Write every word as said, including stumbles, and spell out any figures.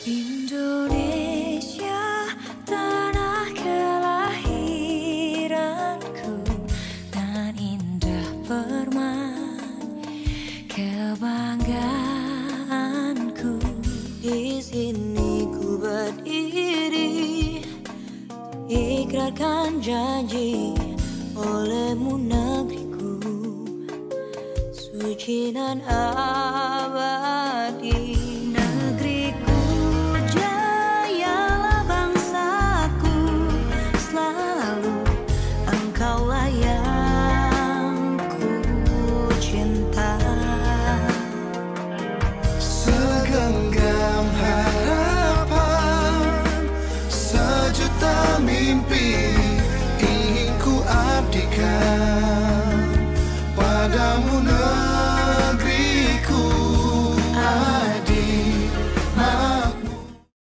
Indonesia, tanah kelahiranku, nan indah permai kebanggaanku. Di sini ku berdiri, ikrarkan janji olehmu negeriku, suci dan abadi.